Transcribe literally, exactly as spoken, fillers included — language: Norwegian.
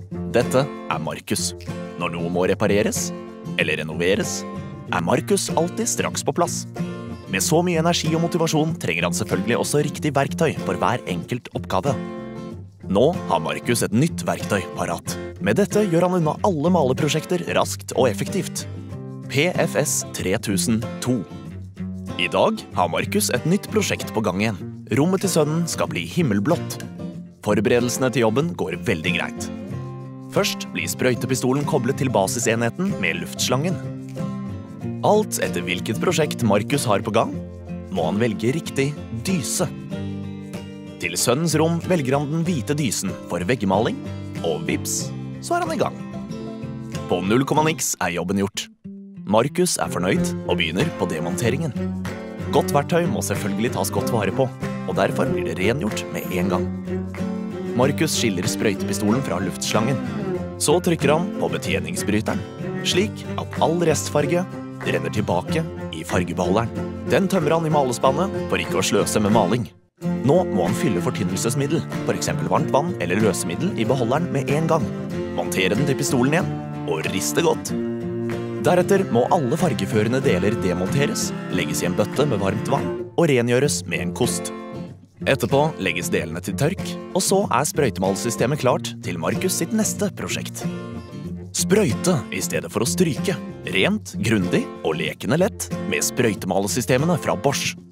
Dette er Markus. Når noe må repareres, eller renoveres, er Markus alltid straks på plass. Med så mye energi og motivasjon trenger han selvfølgelig også riktig verktøy for hver enkelt oppgave. Nå har Markus et nytt verktøy parat. Med dette gjør han unna alle maleprosjekter raskt og effektivt. P F S tre tusen to. I dag har Markus et nytt prosjekt på gang igjen. Rommet til sønnen skal bli himmelblått. Forberedelsene til jobben går veldig greit. Først blir sprøytepistolen koblet til basisenheten med luftslangen. Alt etter hvilket prosjekt Markus har på gang, må han velge riktig dyse. Til sønnens rom velger han den hvite dysen for veggmaling, og vips, så er han i gang. På null komma niks er jobben gjort. Markus er fornøyd og begynner på demonteringen. Godt verktøy må selvfølgelig tas godt vare på, og derfor blir det rengjort med en gang. Markus skiller sprøytepistolen fra luftslangen. Så trykker han på betjeningsbryteren, slik at all restfarge renner tilbake i fargebeholderen. Den tømmer han i malespannet for ikke å sløse med maling. Nå må han fylle fortynnelsesmiddel, for eksempel varmt vann eller løsemiddel i beholderen med en gang. Montere den til pistolen igjen, og riste godt. Deretter må alle fargeførende deler demonteres, legges i en bøtte med varmt vann og rengjøres med en kost. Etterpå legges delene til tørk, og så er sprøytemalsystemet klart til Markus sitt neste prosjekt. Sprøyte i stedet for å stryke. Rent, grundig og lekende lett med sprøytemalesystemene fra Bosch.